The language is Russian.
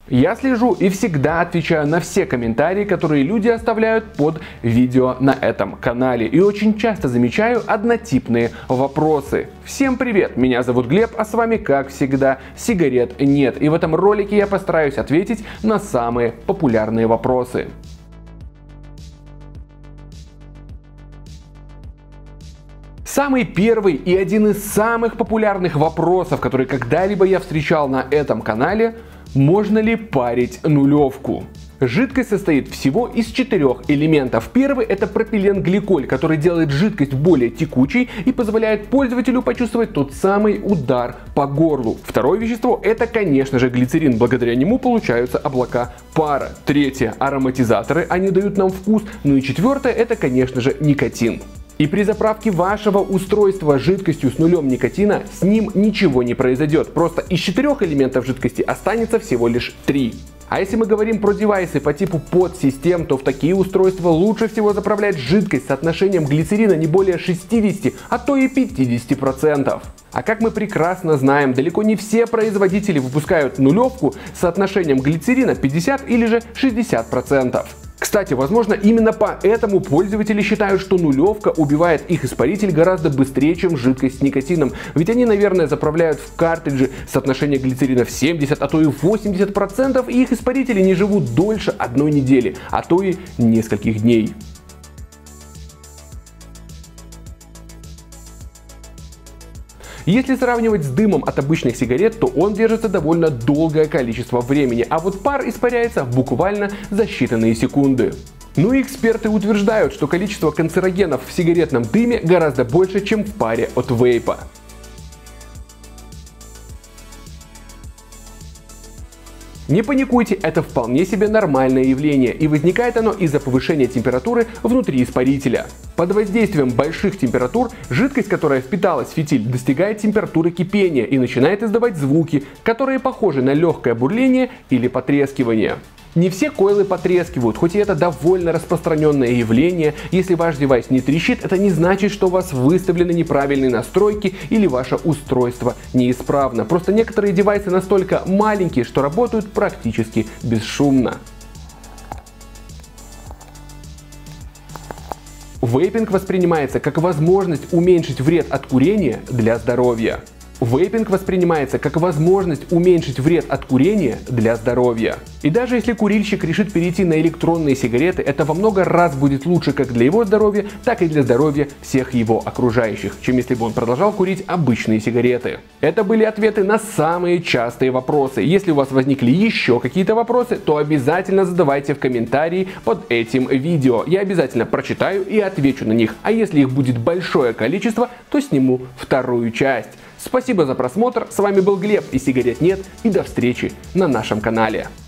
Я слежу и всегда отвечаю на все комментарии, которые люди оставляют под видео на этом канале. И очень часто замечаю однотипные вопросы. Всем привет, меня зовут Глеб, а с вами, как всегда, сигарет нет. И в этом ролике я постараюсь ответить на самые популярные вопросы. Самый первый и один из самых популярных вопросов, который когда-либо я встречал на этом канале: можно ли парить нулевку? Жидкость состоит всего из 4 элементов. Первый — это пропиленгликоль, который делает жидкость более текучей и позволяет пользователю почувствовать тот самый удар по горлу. Второе вещество — это, конечно же, глицерин. Благодаря нему получаются облака пара. Третье — ароматизаторы, они дают нам вкус. Ну и четвертое — это, конечно же, никотин. И при заправке вашего устройства жидкостью с нулем никотина с ним ничего не произойдет. Просто из 4 элементов жидкости останется всего лишь 3. А если мы говорим про девайсы по типу подсистем, то в такие устройства лучше всего заправлять жидкость с соотношением глицерина не более 60, а то и 50%. А как мы прекрасно знаем, далеко не все производители выпускают нулевку с соотношением глицерина 50 или же 60%. Кстати, возможно, именно поэтому пользователи считают, что нулевка убивает их испаритель гораздо быстрее, чем жидкость с никотином. Ведь они, наверное, заправляют в картриджи соотношение глицерина в 70, а то и 80%, и их испарители не живут дольше 1 недели, а то и нескольких дней. Если сравнивать с дымом от обычных сигарет, то он держится довольно долгое количество времени, а вот пар испаряется буквально за считанные секунды. Ну и эксперты утверждают, что количество канцерогенов в сигаретном дыме гораздо больше, чем в паре от вейпа. Не паникуйте, это вполне себе нормальное явление, и возникает оно из-за повышения температуры внутри испарителя. Под воздействием больших температур жидкость, которая впиталась в фитиль, достигает температуры кипения и начинает издавать звуки, которые похожи на легкое бурление или потрескивание. Не все койлы потрескивают, хоть и это довольно распространенное явление. Если ваш девайс не трещит, это не значит, что у вас выставлены неправильные настройки или ваше устройство неисправно. Просто некоторые девайсы настолько маленькие, что работают практически бесшумно. Вейпинг воспринимается как возможность уменьшить вред от курения для здоровья. Вейпинг воспринимается как возможность уменьшить вред от курения для здоровья. И даже если курильщик решит перейти на электронные сигареты, это во много раз будет лучше как для его здоровья, так и для здоровья всех его окружающих, чем если бы он продолжал курить обычные сигареты. Это были ответы на самые частые вопросы. Если у вас возникли еще какие-то вопросы, то обязательно задавайте в комментарии под этим видео. Я обязательно прочитаю и отвечу на них. А если их будет большое количество, то сниму вторую часть. Спасибо за просмотр, с вами был Глеб и сигарет нет, и до встречи на нашем канале.